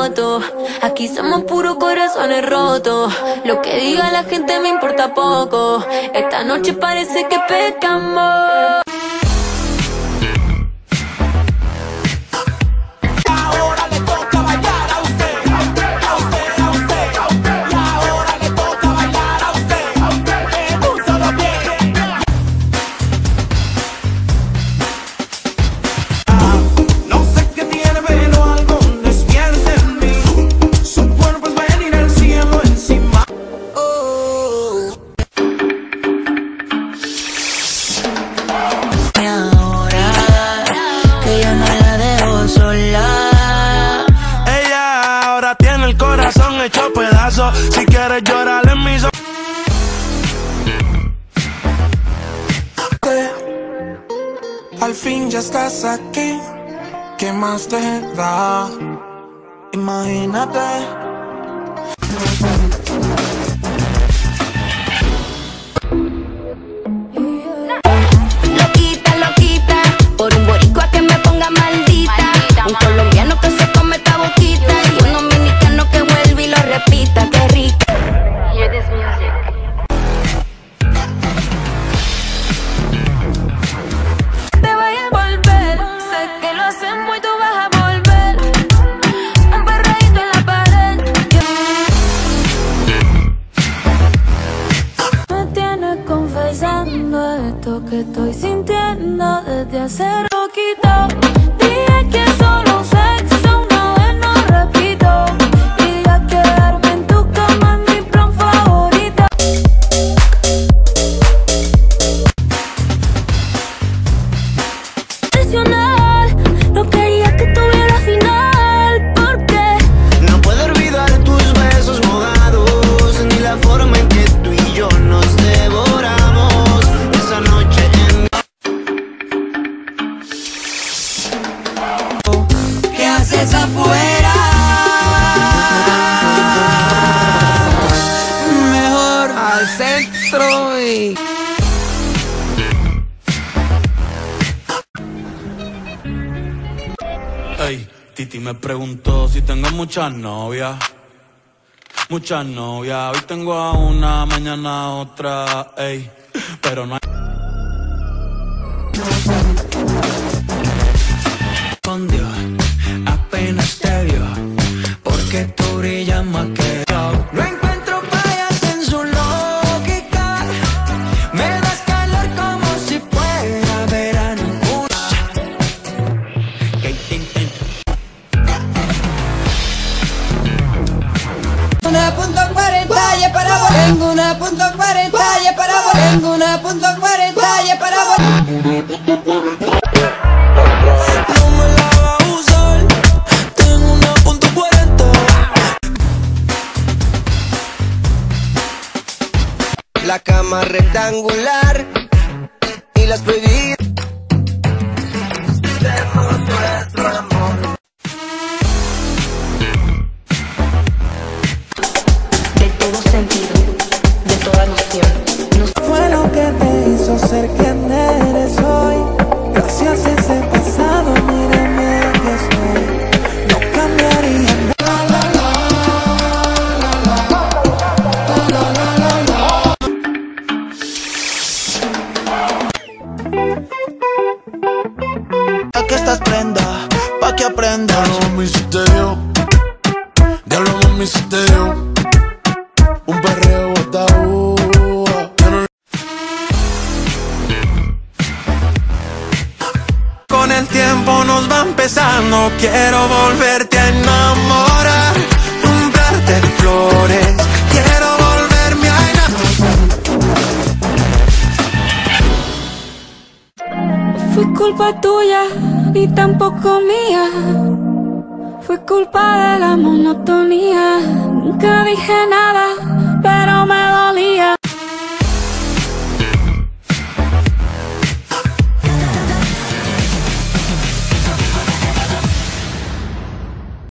foto. Aquí somos puros corazones rotos. Lo que diga la gente me importa poco. Esta noche parece que pecamos. Hecho pedazos, si quieres llorar en mis ojos. Al fin ya estás aquí, ¿qué más te da? Imagínate. Loquita, loquita, por un boricua que me ponga maldita. Un colombiano que se come esta boquita y un dominicano que vuelve y lo repita. Qué rica. Hear this music. Te voy a volver, sé que lo hacemos y tú vas a volver. Un perreíto en la pared. Me tienes confesando esto que estoy sintiendo desde hace poquito. Dije que solo sexo una vez no repito. Y ya quedarme en tu cama es mi plan favorito. No quería que tuviera final. ¿Por qué? No puedo olvidar tus besos mojados, ni la forma en que tú y yo nos devoramos esa noche en... ¿Qué haces afuera? Mejor al centro y... Ey, Titi me preguntó si tengo muchas novias. Muchas novias, hoy tengo a una, mañana a otra, ey, pero no hay... Con Dios, apenas te vio, porque tú brillas más que yo. No encuentro fallas en su lógica, me das calor como si fuera verano. Una punto 40 y para vos. Tengo una punto 40 y para vos. Tengo una punto 40 y para vos. No me la va a usar, tengo una punto 40. La cama rectangular y las prohibidas. Tenemos nuestro amor. De todo sentido, de toda noción. Fue lo que te hizo ser quien eres hoy. Gracias a ese pasado, mírame que soy. No cambiaría nada. ¿A qué estás prenda? Pa' que aprendas. Diablo, mami, si te dio. Diablo, mami, si te dio. Un perreo botado. Con el tiempo nos va empezando. Quiero volverte a enamorar. Comprarte flores. Quiero volverme a enamorar. Fue culpa tuya, ni tampoco mía. Fue culpa de la monotonía. Nunca dije nada, pero me